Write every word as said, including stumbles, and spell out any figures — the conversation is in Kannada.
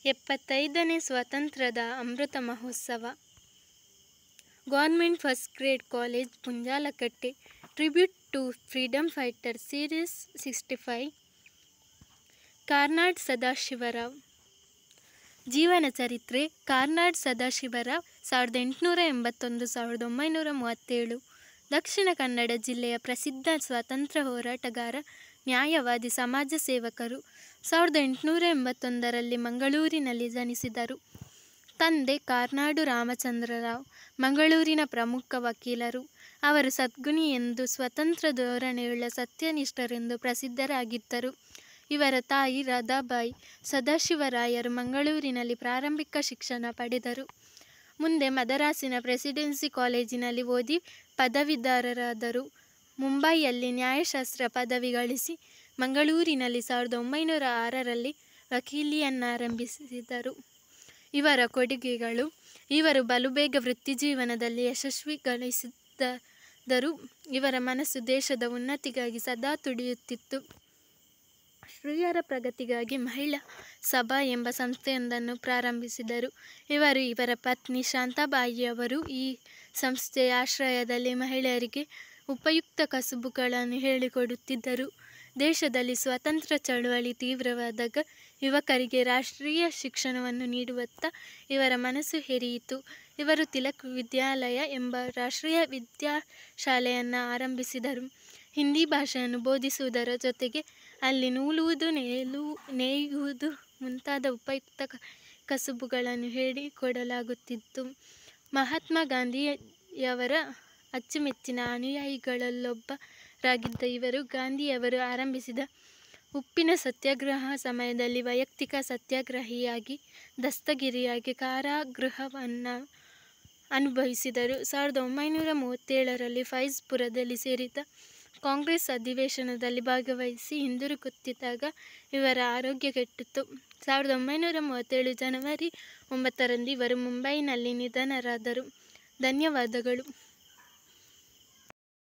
ಎಪ್ಪತ್ತೈದನೇ ಸ್ವಾತಂತ್ರ್ಯದ ಅಮೃತ ಮಹೋತ್ಸವ. Government first grade college Punjalakatte. Tribute to freedom fighter series sixty five. Karnad Sadashiva Rao. ಜೀವನ ಚರಿತ್ರೆ. ಕಾರ್ನಾಡ್ ಸದಾಶಿವ ರಾವ್ ಸಾವಿರದ ಎಂಟುನೂರ ಎಂಬತ್ತೊಂದು ಸಾವಿರದ ಒಂಬೈನೂರ ಮೂವತ್ತೇಳು. ದಕ್ಷಿಣ ಕನ್ನಡ ಜಿಲ್ಲೆಯ ಪ್ರಸಿದ್ಧ ಸ್ವಾತಂತ್ರ್ಯ ಹೋರಾಟಗಾರ, ನ್ಯಾಯವಾದಿ, ಸಮಾಜ ಸೇವಕರು. ಸಾವಿರದ ಎಂಟುನೂರ ಎಂಬತ್ತೊಂದರಲ್ಲಿ ಮಂಗಳೂರಿನಲ್ಲಿ ಜನಿಸಿದರು. ತಂದೆ ಕಾರ್ನಾಡು ರಾಮಚಂದ್ರ ರಾವ್ ಮಂಗಳೂರಿನ ಪ್ರಮುಖ ವಕೀಲರು. ಅವರು ಸದ್ಗುಣಿ ಎಂದು, ಸ್ವತಂತ್ರ ಧೋರಣೆಯುಳ್ಳ ಸತ್ಯನಿಷ್ಠರೆಂದು ಪ್ರಸಿದ್ಧರಾಗಿದ್ದರು. ಇವರ ತಾಯಿ ರಾಧಾಬಾಯಿ ಸದಾಶಿವರಾಯರು ಮಂಗಳೂರಿನಲ್ಲಿ ಪ್ರಾರಂಭಿಕ ಶಿಕ್ಷಣ ಪಡೆದರು. ಮುಂದೆ ಮದರಾಸಿನ ಪ್ರೆಸಿಡೆನ್ಸಿ ಕಾಲೇಜಿನಲ್ಲಿ ಓದಿ ಪದವೀಧರರಾದರು. ಮುಂಬಯಿಯಲ್ಲಿ ನ್ಯಾಯಶಾಸ್ತ್ರ ಪದವಿ ಗಳಿಸಿ ಮಂಗಳೂರಿನಲ್ಲಿ ಸಾವಿರದ ಒಂಬೈನೂರ ಆರರಲ್ಲಿ ವಕೀಲಿಯನ್ನಾರಂಭಿಸಿದರು. ಇವರ ಕೊಡುಗೆಗಳು. ಇವರು ಬಲುಬೇಗ ವೃತ್ತಿಜೀವನದಲ್ಲಿ ಯಶಸ್ವಿ ಗಳಿಸಿದರು. ಇವರ ಮನಸ್ಸು ದೇಶದ ಉನ್ನತಿಗಾಗಿ ಸದಾ ತುಡಿಯುತ್ತಿತ್ತು. ಸ್ತ್ರೀಯರ ಪ್ರಗತಿಗಾಗಿ ಮಹಿಳಾ ಸಭಾ ಎಂಬ ಸಂಸ್ಥೆಯೊಂದನ್ನು ಪ್ರಾರಂಭಿಸಿದರು. ಇವರು ಇವರ ಪತ್ನಿ ಶಾಂತಾಬಾಯಿಯವರು ಈ ಸಂಸ್ಥೆಯ ಆಶ್ರಯದಲ್ಲಿ ಮಹಿಳೆಯರಿಗೆ ಉಪಯುಕ್ತ ಕಸುಬುಗಳನ್ನು ಹೇಳಿಕೊಡುತ್ತಿದ್ದರು. ದೇಶದಲ್ಲಿ ಸ್ವಾತಂತ್ರ್ಯ ಚಳವಳಿ ತೀವ್ರವಾದಾಗ ಯುವಕರಿಗೆ ರಾಷ್ಟ್ರೀಯ ಶಿಕ್ಷಣವನ್ನು ನೀಡುವತ್ತ ಇವರ ಮನಸ್ಸು ಹೆರಿಯಿತು. ಇವರು ತಿಲಕ್ ವಿದ್ಯಾಲಯ ಎಂಬ ರಾಷ್ಟ್ರೀಯ ವಿದ್ಯಾಶಾಲೆಯನ್ನು ಆರಂಭಿಸಿದರು. ಹಿಂದಿ ಭಾಷೆಯನ್ನು ಬೋಧಿಸುವುದರ ಜೊತೆಗೆ ಅಲ್ಲಿ ನೂಲುವುದು, ನೇಲು ನೇಯುವುದು ಮುಂತಾದ ಉಪಯುಕ್ತ ಕಸುಬುಗಳನ್ನು ಹೇಳಿಕೊಡಲಾಗುತ್ತಿತ್ತು. ಮಹಾತ್ಮ ಗಾಂಧಿಯವರ ಅಚ್ಚುಮೆಚ್ಚಿನ ಅನುಯಾಯಿಗಳಲ್ಲೊಬ್ಬರಾಗಿದ್ದ ಇವರು ಗಾಂಧಿಯವರು ಆರಂಭಿಸಿದ ಉಪ್ಪಿನ ಸತ್ಯಾಗ್ರಹ ಸಮಯದಲ್ಲಿ ವೈಯಕ್ತಿಕ ಸತ್ಯಾಗ್ರಹಿಯಾಗಿ ದಸ್ತಗಿರಿಯಾಗಿ ಕಾರಾಗೃಹವನ್ನು ಅನುಭವಿಸಿದರು. ಸಾವಿರದ ಒಂಬೈನೂರ ಮೂವತ್ತೇಳರಲ್ಲಿ ಫೈಜ್ಪುರದಲ್ಲಿ ಸೇರಿದ ಕಾಂಗ್ರೆಸ್ ಅಧಿವೇಶನದಲ್ಲಿ ಭಾಗವಹಿಸಿ ಹಿಂದಿರುಗುತ್ತಿದ್ದಾಗ ಇವರ ಆರೋಗ್ಯ ಕೆಟ್ಟಿತು. ಸಾವಿರದ ಒಂಬೈನೂರ ಮೂವತ್ತೇಳು ಜನವರಿ ಒಂಬತ್ತರಂದು ಇವರು ಮುಂಬಯಿನಲ್ಲಿ ನಿಧನರಾದರು. ಧನ್ಯವಾದಗಳು.